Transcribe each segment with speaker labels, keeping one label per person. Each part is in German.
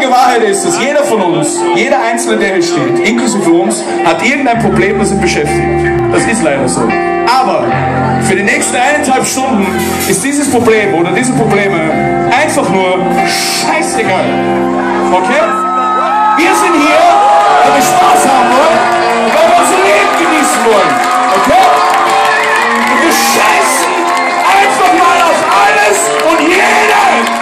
Speaker 1: traurige Wahrheit ist, dass jeder von uns, jeder Einzelne, der hier steht, inklusive uns, hat irgendein Problem, das ihn beschäftigt. Das ist leider so. Aber für die nächsten 1,5 Stunden ist dieses Problem oder diese Probleme einfach nur scheißegal. Okay? Wir sind hier, weil wir Spaß haben wollen, weil wir unser Leben genießen wollen. Okay? Und wir scheißen einfach mal auf alles und jeden!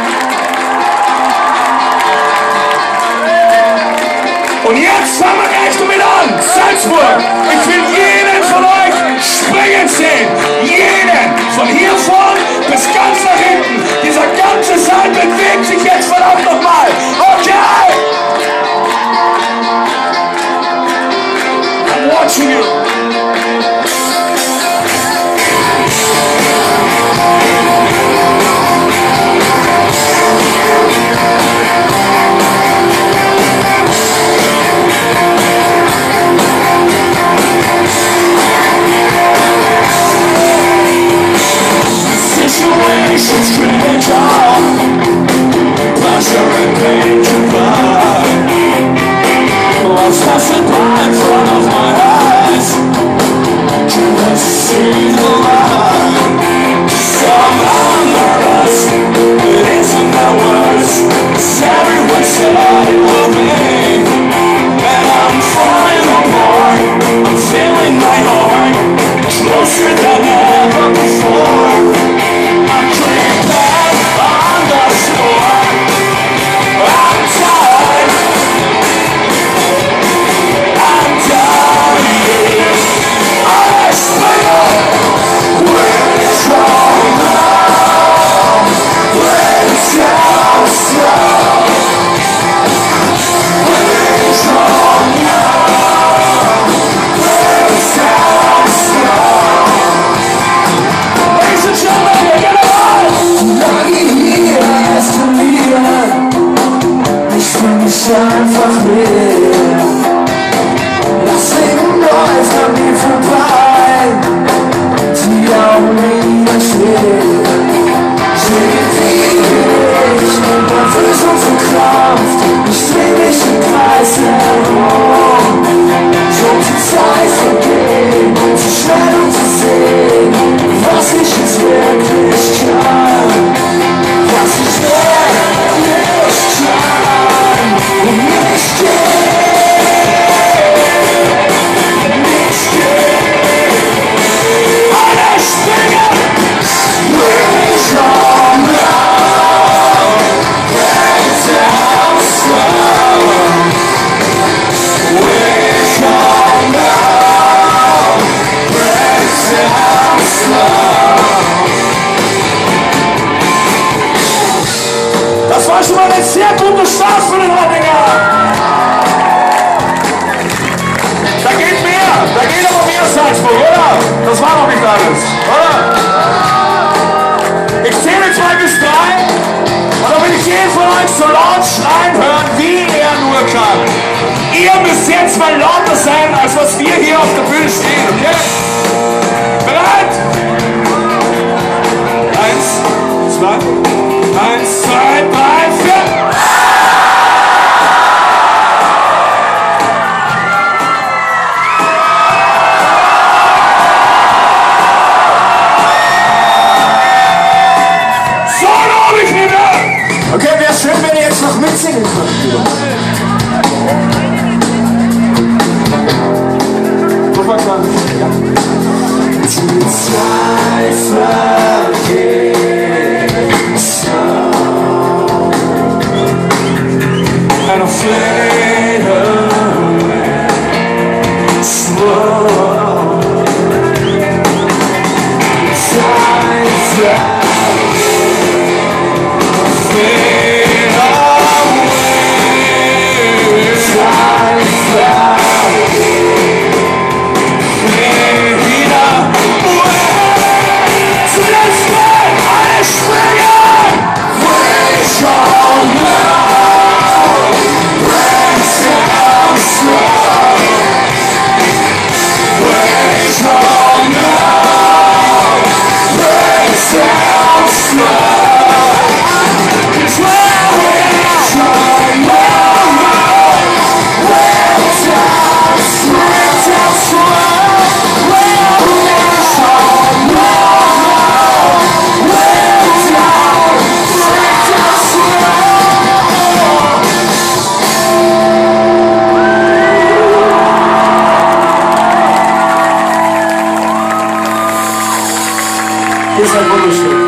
Speaker 1: Und jetzt fangen wir gleich damit an. Salzburg, ich will jeden von euch springen sehen. Jeden. Von hier vorn bis ganz nach hinten. Dieser ganze Saal bewegt sich jetzt verdammt nochmal. Okay? I'm watching you. Situations critical, pleasure and pain combined. Love's passing by in front of my eyes. Can't see the light. Somehow nervous, it isn't that worse. 'Cause everyone said it will be, and I'm falling apart. I'm feeling my heart closer than ever before. Einfach mehr. Das Leben läuft an mir vorbei, die Augen wieder schwer. Ich bin nervös und verkrampft, ich dreh mich im Kreis herum. So viel Zeit vergeht, zu schnell um zu sehen, was ich jetzt wirklich kann, was ich wirklich kann. Und nicht alle springen! We come now, break down slow. We come now, break down slow. Das war schon mal ein sehr guter Start für den Anhänger. Da geht mehr, da geht aber mehr Salzburg, oder? Das war noch nicht alles, oder? Ich zähle 2 bis 3 und dann will ich jeden von euch so laut schreien hören, wie er nur kann. Ihr müsst jetzt mal lauter sein, als was wir hier auf der Bühne stehen, okay? Bereit? 1, 2, 1, 2, 3, 4. Okay, wäre schön, wenn ihr jetzt noch mitsingen könnt. Ja. Die Zeit vergeht so. And I fade away slow. Time flies. Alles seid wunderschön.